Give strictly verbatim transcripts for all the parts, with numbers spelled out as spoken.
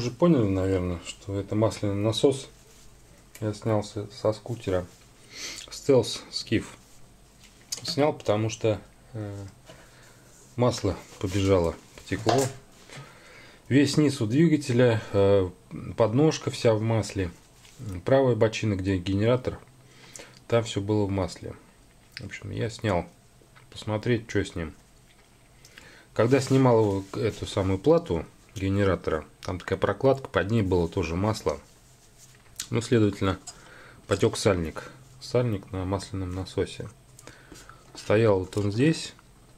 уже поняли, наверное, что это масляный насос. Я снял со, со скутера Stealth Skiff. Снял, потому что э, масло побежало, потекло. Весь низ у двигателя, э, подножка вся в масле. Правая бочина, где генератор, там все было в масле. В общем, я снял, посмотреть, что с ним. Когда снимал его, эту самую плату генератора, там такая прокладка, под ней было тоже масло. Ну, следовательно, потек сальник. Сальник на масляном насосе. Стоял вот он здесь.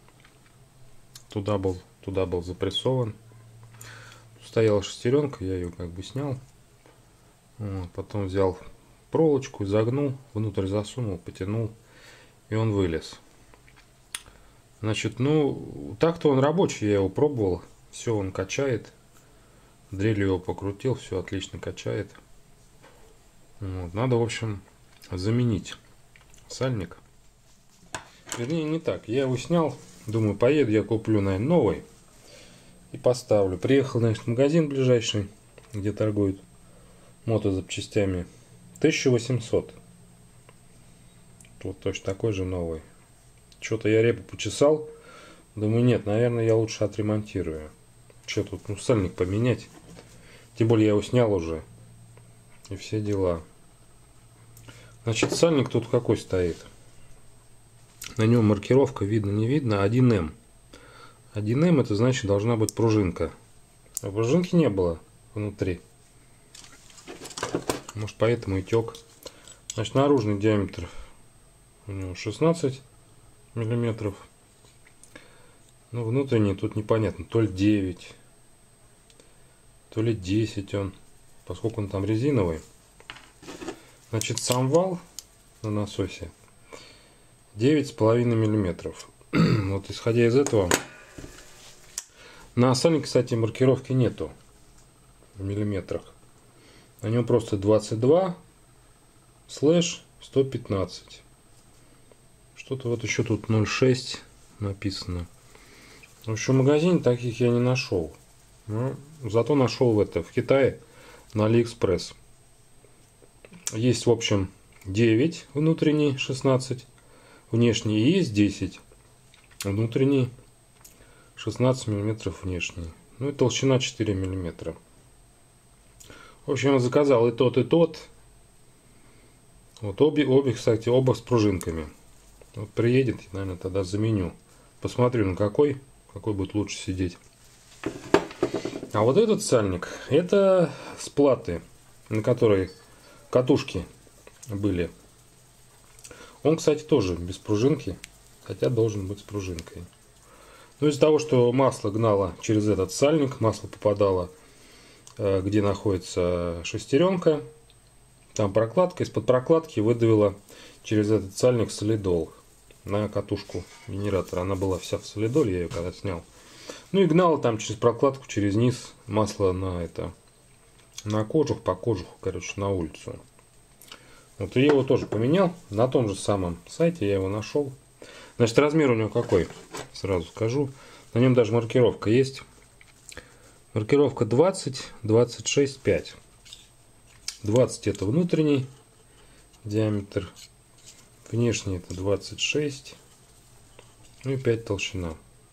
Туда был, туда был запрессован. Стояла шестеренка, я ее как бы снял. Вот, потом взял проволочку, загнул, внутрь засунул, потянул, и он вылез. Значит, ну, так-то он рабочий, я его пробовал. Все, он качает. Дрелью его покрутил, все отлично качает. Вот, надо, в общем, заменить сальник. Вернее, не так. Я его снял. Думаю, поеду, я куплю, наверное, новый. И поставлю. Приехал, значит, в магазин ближайший, где торгуют мотозапчастями. тысяча восемьсот. Тут точно такой же новый. Что-то я репу почесал. Думаю, нет, наверное, я лучше отремонтирую. Что тут, ну, сальник поменять. Тем более я его снял уже. И все дела. Значит, сальник тут какой стоит? На нем маркировка видно, не видно. один эм. один эм это значит должна быть пружинка. А пружинки не было внутри. Может, поэтому и тек. Значит, наружный диаметр у него шестнадцать миллиметров. Ну, внутренний тут непонятно. То ли девять, то ли десять он. Поскольку он там резиновый. Значит, сам вал на насосе девять с половиной миллиметров. Вот исходя из этого, на сальнике, кстати, маркировки нету в миллиметрах. На нем просто двадцать два слэш сто пятнадцать. Что-то вот еще тут ноль шесть написано. В общем, в магазине таких я не нашел. Но зато нашел в это в Китае на Алиэкспресс. Есть, в общем, девять внутренний, шестнадцать внешний, и есть десять внутренний, шестнадцать миллиметров внешний. Ну и толщина четыре миллиметра. В общем, я заказал и тот, и тот. Вот обе, обе, кстати, оба с пружинками. Вот приедет, наверное, тогда заменю. Посмотрю, на какой, какой будет лучше сидеть. А вот этот сальник, это с платы, на которой катушки были. Он, кстати, тоже без пружинки, хотя должен быть с пружинкой. Но из-за того, что масло гнало через этот сальник, масло попадало, где находится шестеренка, там прокладка, из-под прокладки выдавила через этот сальник солидол на катушку генератора. Она была вся в солидоле, я ее когда снял. Ну и гнала там через прокладку, через низ масло на это, на кожух, по кожуху, короче, на улицу. Вот я его тоже поменял. На том же самом сайте я его нашел. Значит, размер у него какой? Сразу скажу. На нем даже маркировка есть. Маркировка двадцать, двадцать шесть, пять. двадцать это внутренний диаметр. Внешний это двадцать шесть. Ну и пять толщина.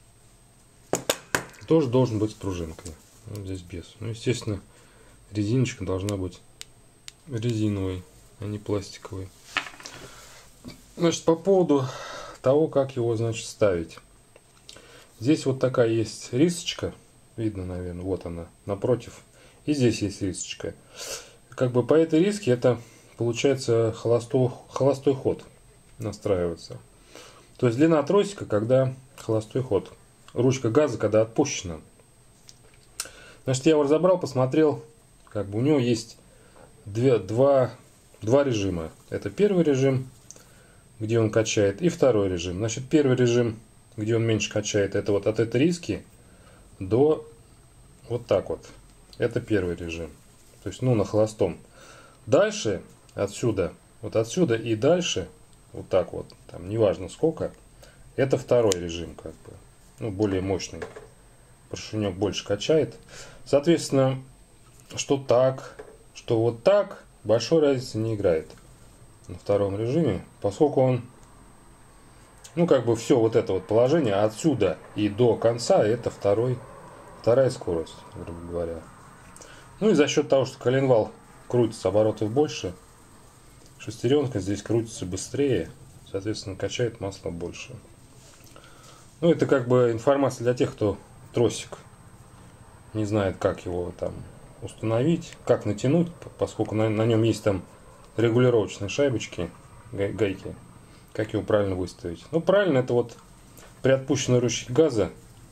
Тоже должен быть с пружинкой. Вот здесь без. Ну, естественно, резиночка должна быть резиновой, а не пластиковой. Значит, по поводу того, как его, значит, ставить. Здесь вот такая есть рисочка. Видно, наверное, вот она, напротив. И здесь есть рисочка. Как бы по этой риске это получается холостой, холостой ход настраивается. То есть длина тросика, когда холостой ход. Ручка газа, когда отпущена. Значит, я его разобрал, посмотрел. Как бы у него есть две, два, два режима. Это первый режим, где он качает, и второй режим. Значит, первый режим, где он меньше качает, это вот от этой риски до вот так вот. Это первый режим. То есть, ну, на холостом. Дальше, отсюда, вот отсюда и дальше, вот так вот, там, неважно сколько, это второй режим, как бы. Ну, более мощный. Поршенек больше качает. Соответственно, что так, что вот так, большой разницы не играет на втором режиме, поскольку он, ну, как бы все вот это вот положение отсюда и до конца, это второй, вторая скорость, грубо говоря. Ну и за счет того, что коленвал крутится оборотов больше, шестеренка здесь крутится быстрее, соответственно, качает масло больше. Ну, это как бы информация для тех, кто тросик не знает, как его там установить, как натянуть, поскольку на, на нем есть там регулировочные шайбочки, гай, гайки, как его правильно выставить. Ну, правильно, это вот при отпущенной ручке газа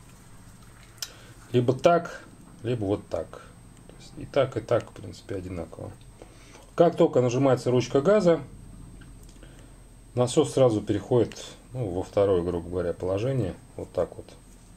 либо так, либо вот так. То есть и так, и так, в принципе, одинаково. Как только нажимается ручка газа, насос сразу переходит, ну, во второе, грубо говоря, положение. Вот так вот.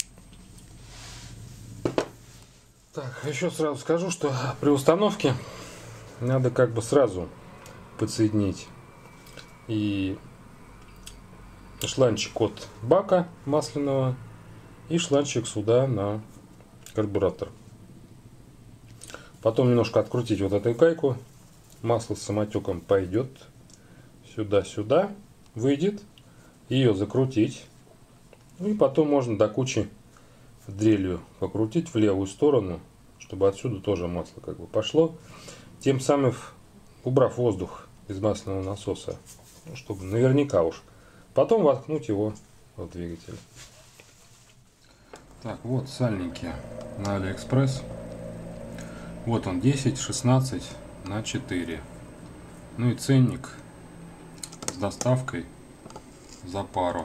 Так, еще сразу скажу, что при установке надо как бы сразу подсоединить и шланчик от бака масляного и шланчик сюда на карбюратор. Потом немножко открутить вот эту гайку. Масло с самотеком пойдет сюда-сюда, выйдет. Ее закрутить. И потом можно до кучи дрелью покрутить в левую сторону, чтобы отсюда тоже масло как бы пошло. Тем самым убрав воздух из масляного насоса, ну, чтобы наверняка уж. Потом воткнуть его в двигатель. Так, вот сальники на Алиэкспресс. Вот он, десять шестнадцать на четыре. Ну и ценник с доставкой за пару.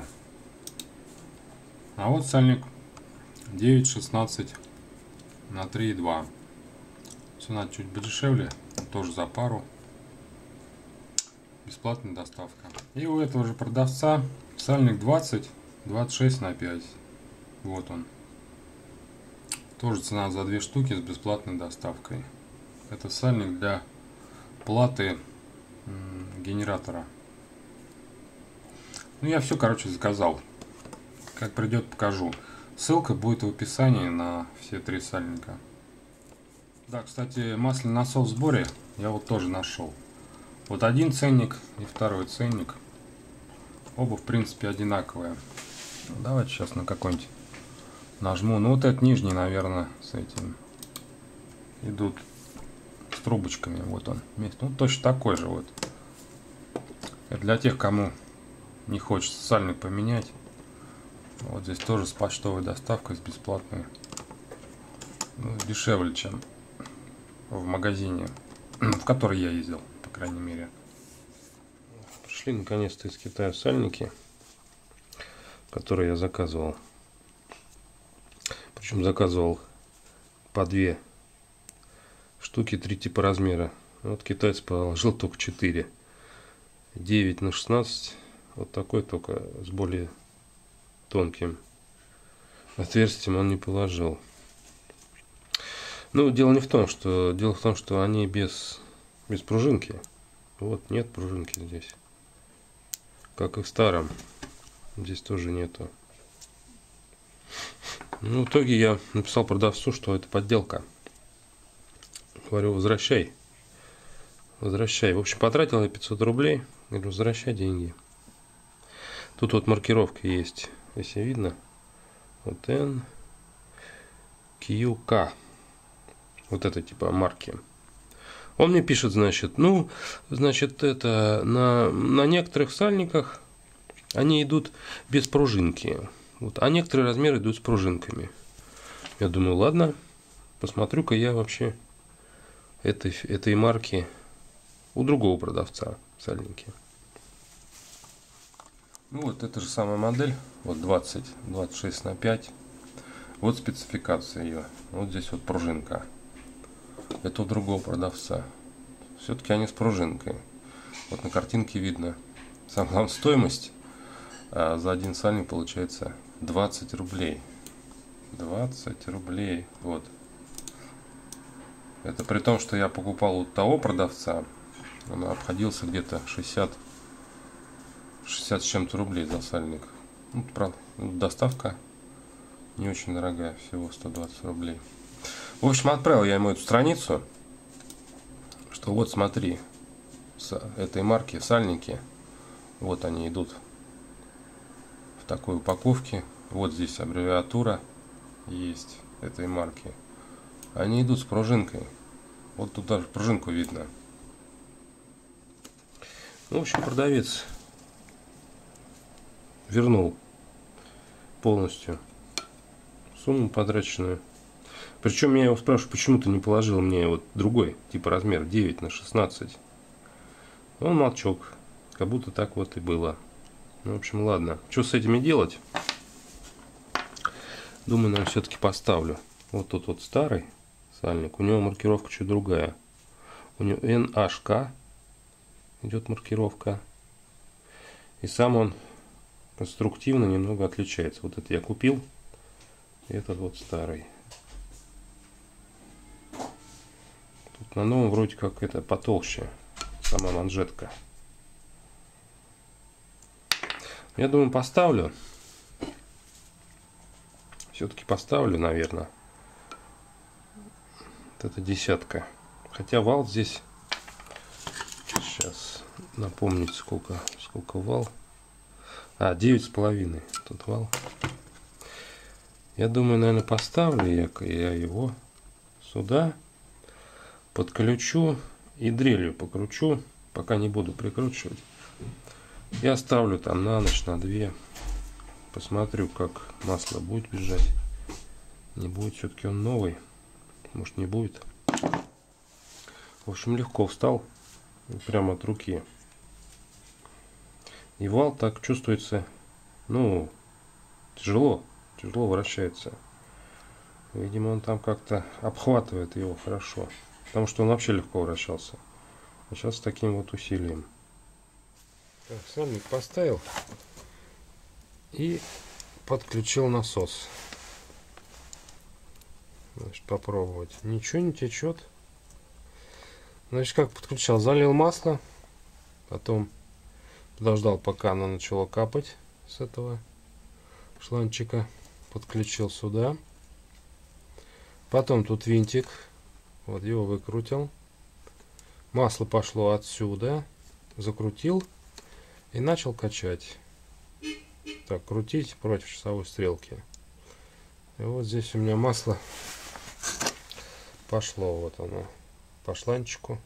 А вот сальник девять шестнадцать на три и два. Цена чуть подешевле, тоже за пару. Бесплатная доставка. И у этого же продавца сальник двадцать двадцать шесть на пять. Вот он. Тоже цена за две штуки с бесплатной доставкой. Это сальник для платы генератора. Ну, я все, короче, заказал. Как придет, покажу. Ссылка будет в описании на все три сальника. Да, кстати, масляный насос в сборе я вот тоже нашел. Вот один ценник и второй ценник. Оба, в принципе, одинаковые. Давайте сейчас на какой-нибудь нажму. Ну, вот этот нижний, наверное, с этим. Идут с трубочками. Вот он. Ну, точно такой же вот. Это для тех, кому не хочется сальник поменять. Вот здесь тоже с почтовой доставкой, с бесплатной. Ну, дешевле, чем в магазине, в который я ездил, по крайней мере. Пришли наконец-то из Китая сальники, которые я заказывал. Причем заказывал по две штуки, три типа размера. Вот китаец положил только четыре. девять на шестнадцать. Вот такой, только с более тонким отверстием он не положил. Ну, дело не в том, что дело в том, что они без, без пружинки. Вот нет пружинки здесь. Как и в старом. Здесь тоже нету. Ну, в итоге я написал продавцу, что это подделка. Говорю, возвращай. Возвращай. В общем, потратил я пятьсот рублей. Говорю, возвращай деньги. Тут вот маркировка есть. Если видно. Вот Н Q K. Вот это типа марки. Он мне пишет, значит, ну, значит, это на, на некоторых сальниках они идут без пружинки. Вот, а некоторые размеры идут с пружинками. Я думаю, ладно, посмотрю-ка я вообще этой, этой марки у другого продавца сальники. Ну вот, это же самая модель. Вот двадцать двадцать шесть на пять. Вот спецификация ее. Вот здесь вот пружинка. Это у другого продавца. Все-таки они с пружинкой. Вот на картинке видно. Самая главная стоимость а за один сальник получается двадцать рублей. двадцать рублей. Вот. Это при том, что я покупал у того продавца. Он обходился где-то шестьдесят шестьдесят с чем-то рублей за сальник. Ну, правда, доставка не очень дорогая, всего сто двадцать рублей. В общем, отправил я ему эту страницу то вот смотри, с этой марки сальники, вот они идут в такой упаковке. Вот здесь аббревиатура есть этой марки. Они идут с пружинкой. Вот тут даже пружинку видно. Ну, в общем, продавец вернул полностью сумму потраченную. Причем я его спрашиваю, почему ты не положил мне вот другой, типа размер девять на шестнадцать. Он молчок, как будто так вот и было. Ну, в общем, ладно. Что с этими делать? Думаю, наверное, все-таки поставлю. Вот тут вот старый сальник, у него маркировка чуть другая. У него эн эйч ка идет маркировка. И сам он конструктивно немного отличается. Вот это я купил, этот вот старый. Тут на новом вроде как это потолще, сама манжетка. Я думаю, поставлю. Все-таки поставлю, наверное. Вот это десятка. Хотя вал здесь, сейчас напомнить, сколько, сколько вал. А, девять с половиной. Тут вал. Я думаю, наверное, поставлю я, я его сюда, подключу и дрелью покручу, пока не буду прикручивать. Я оставлю там на ночь, на две. Посмотрю, как масло будет бежать. Не будет, все-таки он новый. Может, не будет. В общем, легко встал. Прямо от руки. И вал так чувствуется, ну, тяжело. Тяжело вращается. Видимо, он там как-то обхватывает его хорошо. Потому что он вообще легко вращался. А сейчас с таким вот усилием. Так, сальник поставил. И подключил насос. Значит, попробовать. Ничего не течет. Значит, как подключал? Залил масло. Потом подождал, пока оно начало капать с этого шланчика. Подключил сюда. Потом тут винтик. Вот его выкрутил. Масло пошло отсюда. Закрутил. И начал качать. Так, крутить против часовой стрелки. И вот здесь у меня масло пошло. Вот оно. По шланчику.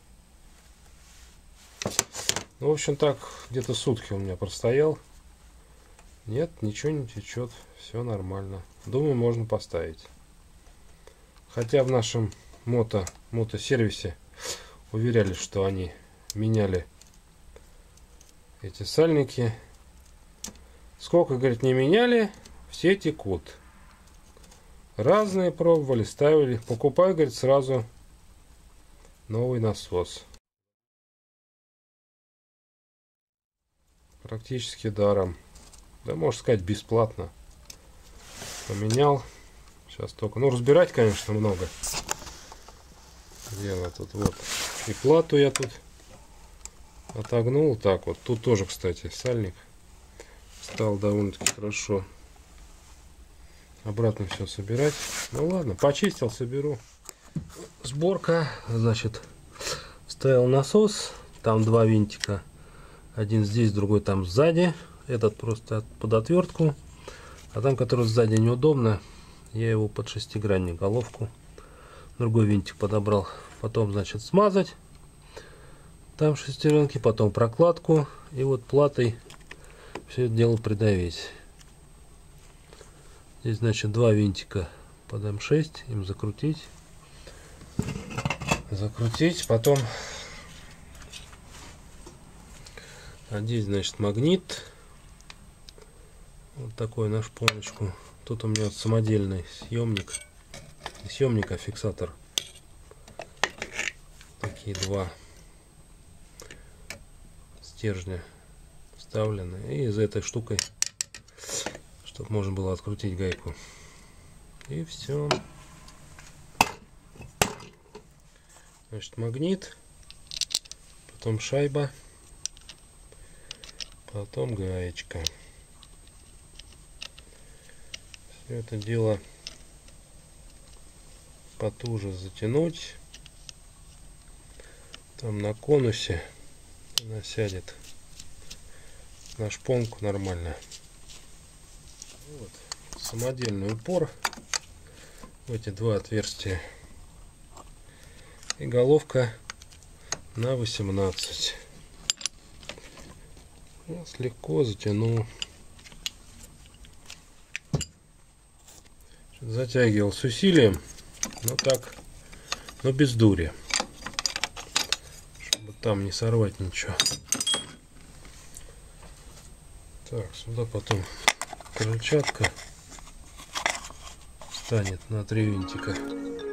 Ну, в общем, так где-то сутки у меня простоял. Нет, ничего не течет. Все нормально. Думаю, можно поставить. Хотя в нашем мото, мотосервисе уверяли, что они меняли эти сальники. Сколько, говорит, не меняли, все текут. Разные пробовали, ставили. Покупай, говорит, сразу новый насос. Практически даром. Да, можно сказать, бесплатно. Поменял. Сейчас только. Ну, разбирать, конечно, много. Где она тут? Вот. И плату я тут отогнул. Так вот. Тут тоже, кстати, сальник стал довольно-таки хорошо. Обратно все собирать. Ну ладно, почистил, соберу. Сборка. Значит, вставил насос. Там два винтика. Один здесь, другой там сзади. Этот просто под отвертку. А там, который сзади, неудобно. Я его под шестигранник головку. Другой винтик подобрал. Потом, значит, смазать. Там шестеренки. Потом прокладку. И вот платой все это дело придавить. Здесь, значит, два винтика под эм шесть. Им закрутить. Закрутить. Потом... А здесь, значит, магнит. Вот такой на шпоночку. Тут у меня вот самодельный съемник. Не съемник, а фиксатор. Такие два стержня вставлены. И за этой штукой, чтобы можно было открутить гайку. И все. Значит, магнит. Потом шайба. Потом гаечка. Все это дело потуже затянуть. там на конусе она сядет на шпонку нормально. Вот. Самодельный упор в эти два отверстия и головка на восемнадцать. Вот, легко затянул. Затягивал с усилием, но так, но без дури, чтобы там не сорвать ничего. Так, сюда потом крыльчатка станет на три винтика.